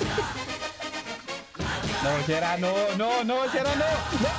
No, Shera, no, Shera, no.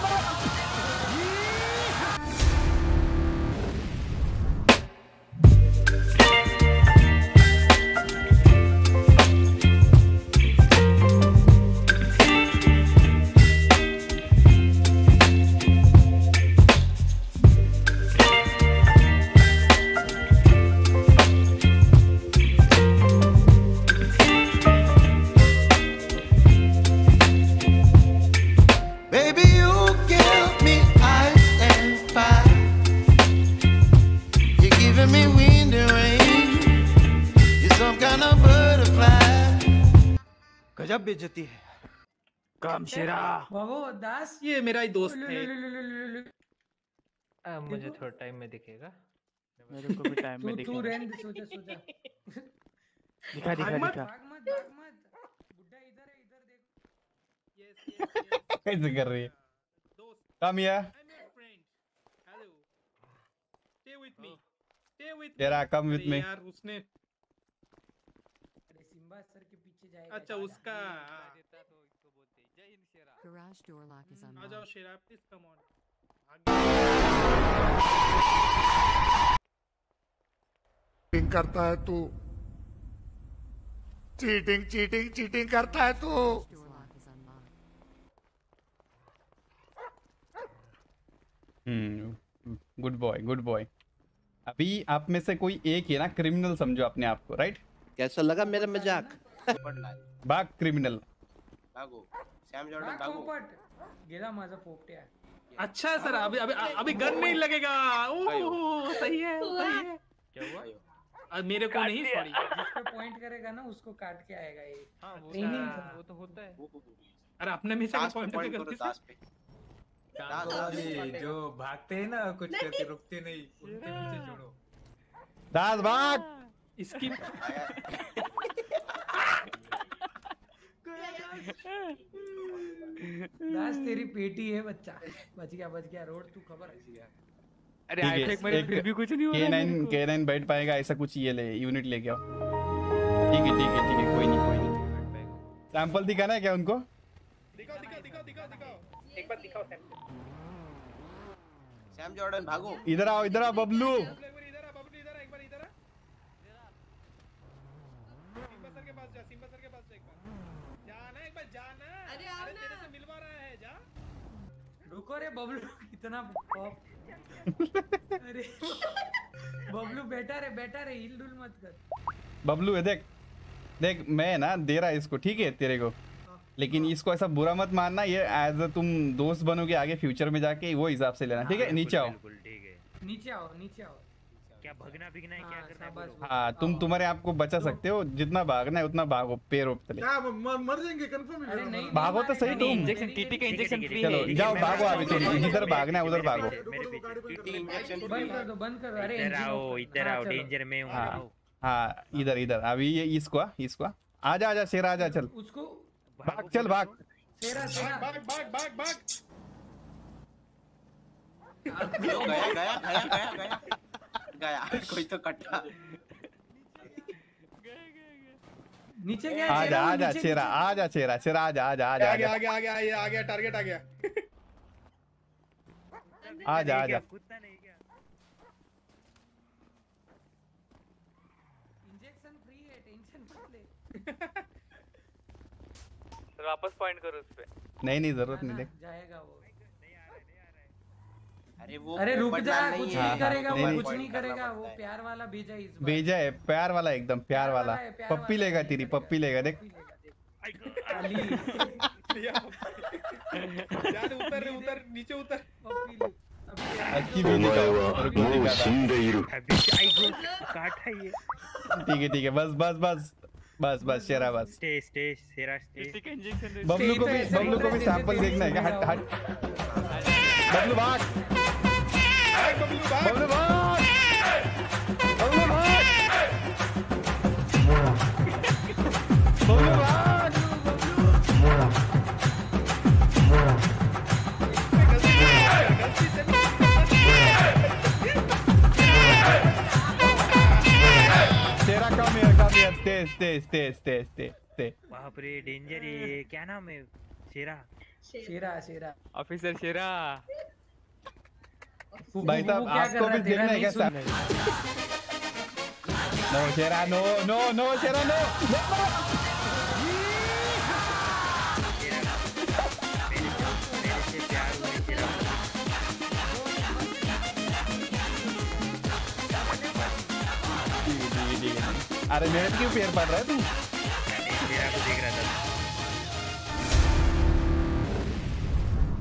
गजब बेइज्जती है। काम शेरा। बाबू दास ये मेरा ही दोस्त है। मुझे थोड़ा टाइम में दिखेगा। मेरे को भी टाइम में दिखेगा। तू रहने दे, सोचा दिखा भाग मत बुड्ढा इधर है, इधर देखो। कैसे कर रही है? Come here. Shera, come with me. यार उसने सिम्बा सर के पीछे जाएगा। अच्छा उसका Garage door lock is आ unlocked. जाओ Shera, please come on. Cheating करता है तू, चीटिंग करता है तू। Door lock is unlocked. Good boy. अभी आप में से कोई एक है ना क्रिमिनल, समझो अपने आप को, राइट? कैसा लगा मेरा मजाक? भाग क्रिमिनल। भागो सैम जॉर्डन भागो। गेला माझा पोपट्या। अच्छा सर, अभी गन नहीं लगेगा। ओह सही है। क्या हुआ? मेरे को नहीं, सॉरी। जिस पे पॉइंट करेगा ना उसको काट के आएगा ये। हाँ ट्रेनिंग वो तो होता है। अरे अपने में से पॉइंट पे करो। दास पे जो भागते हैं ना कुछ करके रुकते नहीं, उनके पीछे छोड़ो। दास भाग। इसकी दास तेरी पेटी है बच्चा। बच गया रोड, तू खबर है। अरे आइफेक मेरे फिर भी कुछ नहीं हो रहा। K9 बैठ पाएगा ऐसा कुछ, ये ले यूनिट लेके आओ। ठीक है, कोई नहीं। सैंपल दिखाना है क्या उनको? दिखाओ। एक बार दिखाओ सैम जॉर्डन भागो। इधर आओ बबलू। इधर आ। एक बार इधर आ। सिम्बा सर के पास जा एक बार। एक बार जाना। अरे तेरे से मिलवा रहा है, जा। रुको रे बबलू, कितना पॉप। अरे बबलू बेटा रे हिल डुल मत कर। बबलू देख मैं ना दे रहा इसको, ठीक है तेरे को, लेकिन इसको ऐसा बुरा मत मानना। ये एज तुम दोस्त बनोगे आगे फ्यूचर में जाके, वो हिसाब से लेना, ठीक है? नीचे आओ। नीचे आओ। क्या भगना बिगना है, क्या करना है? हाँ, तुम्हारे आप को बचा सकते हो, जितना भागना है उतना भागो, पैरों पे क्या मर जाएंगे कंफर्म? भागो तो सही तुम। इंजेक्शन टीटी का इंजेक्शन फ्री है। चलो जाओ, भागो अभी तुम, जिधर भागना है उधर भागो। बंद करो। अरे इधर आओ, डेंजर में हूं। हाँ इधर अभी ये इसको आजा शेरा, आजा चल। उसको भाग, चल भाग। शेरा गया कोई तो कट्टा। नीचे गया। आजा शेरा, आजा आ गया टारगेट आ गया। आजा। कुत्ता नहीं क्या? इंजेक्शन फ्री है, टेंशन मत ले। सर वापस पॉइंट करो उस पे। नहीं जरूरत नहीं, देख जाएगा वो। अरे रुक जा, कुछ नहीं करेगा वो, नहीं, कुछ नहीं करेगा वो। प्यार वाला भेजा इस बार। भेजा है, प्यार वाला, एकदम प्यार वाला। पप्पी लेगा तेरी, पप्पी लेगा, देख। उतर नीचे उतर। अच्छी भी दिखाओ। ठीक है, बस शेरा, बस। शेरा बबलू को भी सैंपल देखना है क्या? हट बबलू भाग। Stay. कुत्ते। बाप रे डेंजर है, क्या नाम है? शेरा। शेरा शेरा ऑफिसर शेरा। भाई साहब आपको भी देखना है क्या? No Shera, no no no Shera, no. मेरे से प्यार हुआ शेरा। अरे मेरे क्यों पैर पड़ रहा है तू?